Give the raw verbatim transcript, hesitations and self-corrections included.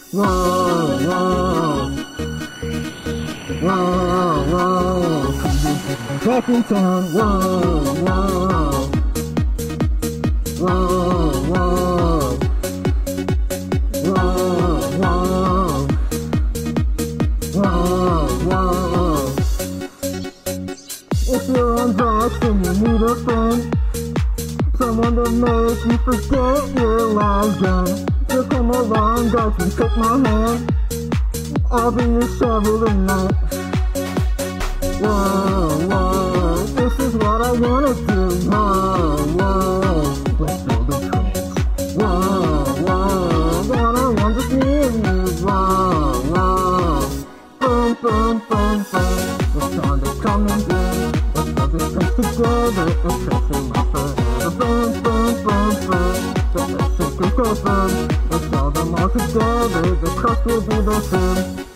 Whoa, whoa. Whoa, whoa. Back in town. Whoa, whoa. Whoa, whoa. Whoa, whoa. Whoa, whoa. If you're on drugs and you need a friend, someone to make you forget your life done, just come along, guys, and take my hand. I'll be your shovel tonight. Whoa, whoa, this is what I wanna do. Whoa, whoa, let's build the trains. Whoa, whoa, what I want is me and you. Whoa, whoa, boom, boom, boom, boom. The sound is coming through. Let's build this place together. It's tracing my forever. Boom, boom, boom, boom. The best thing can go boom. Let's build them all together. The crust will be the same.